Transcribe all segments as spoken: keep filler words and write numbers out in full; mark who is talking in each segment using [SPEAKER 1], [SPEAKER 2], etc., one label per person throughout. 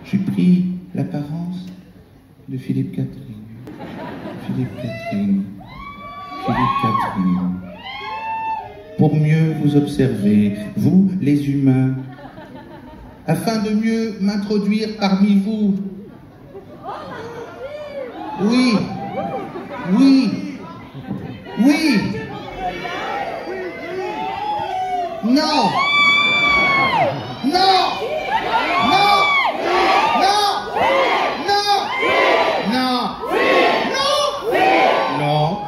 [SPEAKER 1] j'ai pris l'apparence de Philippe Catherine. Philippe Catherine. Philippe Catherine. Pour mieux vous observer, vous les humains, afin de mieux m'introduire parmi vous. Oui, oui, oui, non, non, non, non, non, non, non, non.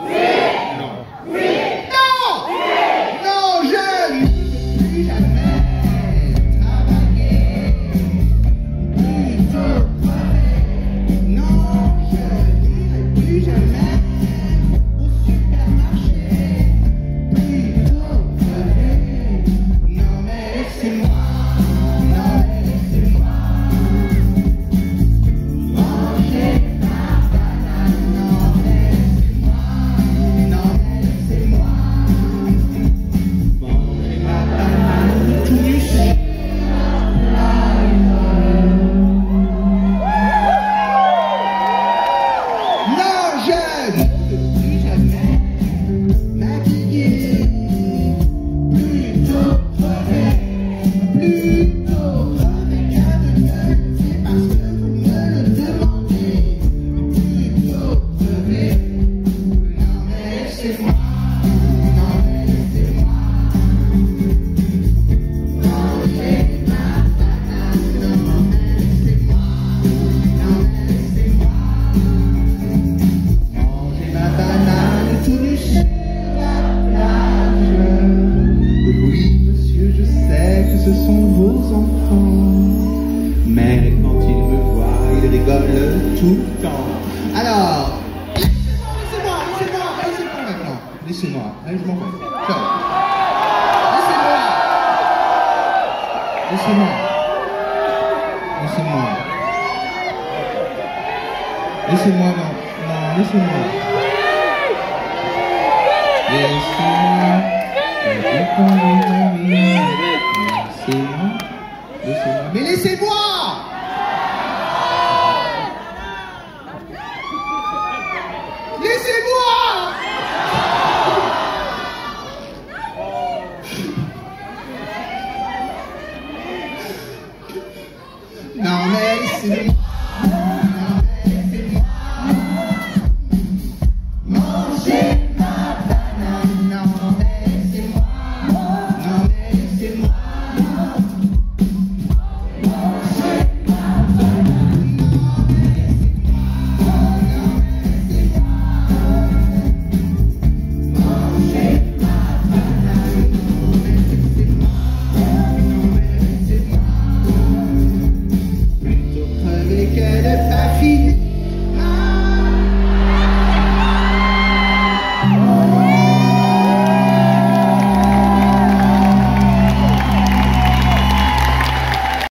[SPEAKER 2] Ce sont vos enfants, mais quand ils me voient, ils rigolent tout le temps. Alors, laissez-moi, laissez-moi, laissez-moi maintenant. Laissez-moi, allez, je m'en vais. Ciao. Laissez-moi. Laissez-moi. Laissez-moi. Laissez-moi, non. Non, laissez-moi. Laissez-moi. Laissez-moi. Laissez-moi. Mais laissez-moi! Laissez-moi! Non mais laissez-moi.